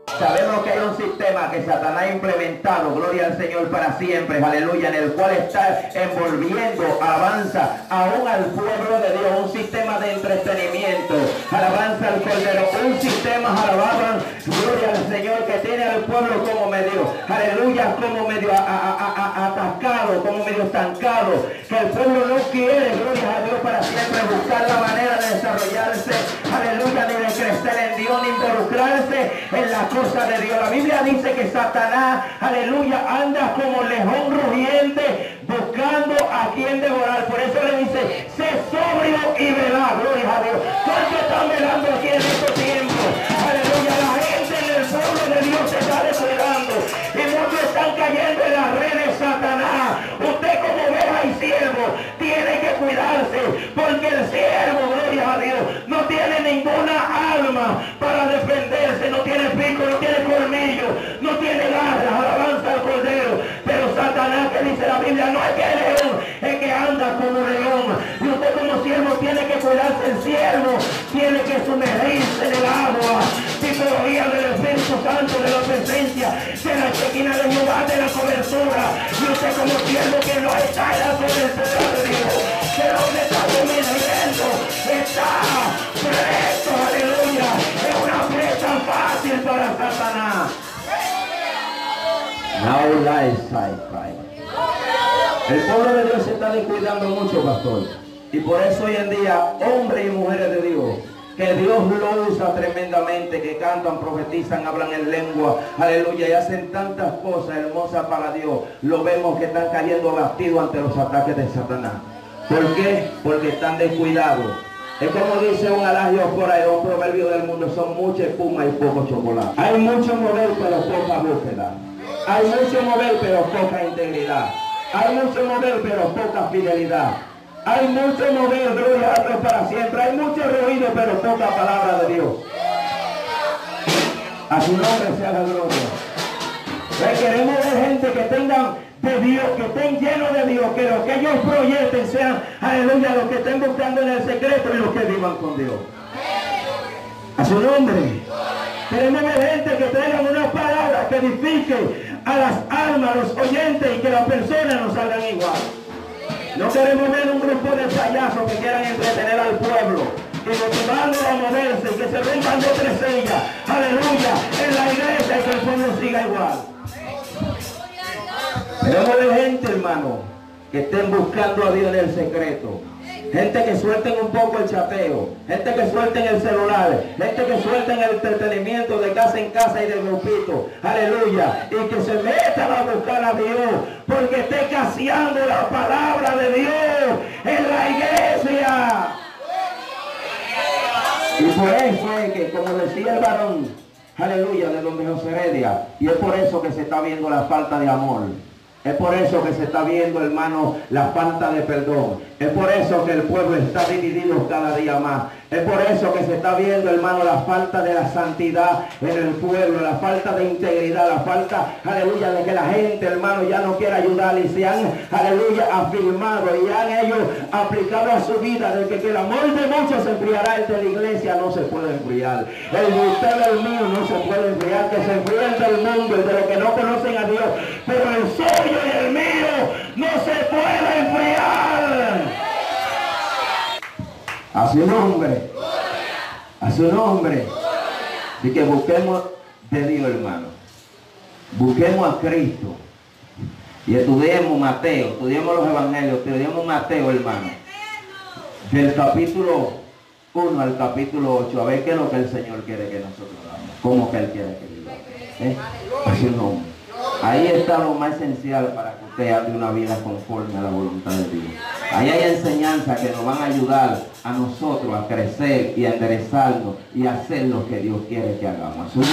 Sabemos que hay un sistema que Satanás ha implementado, gloria al Señor, para siempre, aleluya, en el cual está envolviendo, alabanza, aún al pueblo de Dios, un sistema de entretenimiento, alabanza al Cordero, un sistema, alabanza, gloria al Señor, que tiene al pueblo como medio, aleluya, como medio atascado, como medio estancado, que el pueblo no quiere, gloria a Dios, para siempre buscar la manera de desarrollarse, aleluya, ni de crecer en Dios, ni involucrarse en la cosa de Dios. La Biblia dice que Satanás, aleluya, anda como león rugiente buscando a quien devorar. Por eso le dice, sé sobrio y velad, gloria a Dios. ¿Cuánto están velando aquí en estos tiempos? Aleluya, la gente en el pueblo de Dios se está descuidando y muchos están cayendo en las redes de Satanás. Usted como oveja y siervo tiene que cuidarse, porque el siervo, gloria a Dios, no tiene ninguna alma para defenderse, no tiene pico, no tiene colmillo, no tiene garras, alabanza al Cordero. Pero Satanás, que dice la Biblia, no es que es león, es que anda como león. Y usted como siervo tiene que cuidarse. El siervo tiene que sumergirse en el agua, tipología del Espíritu Santo, de la presencia, de la chequina de Jehová, de la cobertura. Y usted como siervo que no está en la cobertura de Dios, que donde está sumergiendo, está preso, aleluya, es una presa fácil para Satanás. Now lies I. El pueblo de Dios se está descuidando mucho, pastor. Y por eso hoy en día, hombres y mujeres de Dios, que Dios lo usa tremendamente, que cantan, profetizan, hablan en lengua, aleluya, y hacen tantas cosas hermosas para Dios, lo vemos que están cayendo abatidos ante los ataques de Satanás. ¿Por qué? Porque están descuidados. Es como dice un adagio por ahí, un proverbio del mundo, son mucha espuma y poco chocolate. Hay mucho mover pero poca búsqueda. Hay mucho mover pero poca integridad. Hay mucho mover pero poca fidelidad. Hay mucho mover, gloria a Dios para siempre. Hay mucho ruido pero poca palabra de Dios. A su nombre sea la gloria. Queremos ver gente que tengan de Dios, que estén llenos de Dios, que lo que ellos proyecten sean, aleluya, los que estén buscando en el secreto y los que vivan con Dios. A su nombre. Queremos ver gente que tengan una palabra que edifique a las almas, a los oyentes, y que las personas no salgan igual. No queremos ver un grupo de payasos que quieran entretener al pueblo y motivarlo a moverse, y que se vengan de tres sillas, aleluya, en la iglesia, y que el pueblo siga igual. Queremos ver gente, hermano, que estén buscando a Dios en el secreto. Gente que suelten un poco el chateo, gente que suelten el celular, gente que suelten el entretenimiento de casa en casa y de grupito, aleluya, y que se metan a buscar a Dios, porque esté escaseando la palabra de Dios en la iglesia. Y por eso es que, como decía el varón, aleluya, de donde José Heredia, y es por eso que se está viendo la falta de amor. Es por eso que se está viendo, hermano, la falta de perdón. Es por eso que el pueblo está dividido cada día más. Es por eso que se está viendo, hermano, la falta de la santidad en el pueblo, la falta de integridad, la falta, aleluya, de que la gente, hermano, ya no quiere ayudar, y se han, aleluya, afirmado y han ellos aplicado a su vida de que el amor de muchos se enfriará. El de la iglesia no se puede enfriar. El de usted, el mío, no se puede enfriar. Que se enfríe el del mundo, el de los que no conocen a Dios. Pero el suyo y el mío no se puede enfriar. A su nombre. A su nombre. Así que busquemos de Dios, hermano. Busquemos a Cristo. Y estudiemos Mateo, estudiemos los evangelios, estudiemos Mateo, hermano. Del capítulo 1 al capítulo 8, a ver qué es lo que el Señor quiere que nosotros hagamos. Cómo que Él quiere que vivamos. A su nombre. Ahí está lo más esencial para que usted haga una vida conforme a la voluntad de Dios. Ahí hay enseñanzas que nos van a ayudar a nosotros a crecer y a enderezarnos y a hacer lo que Dios quiere que hagamos.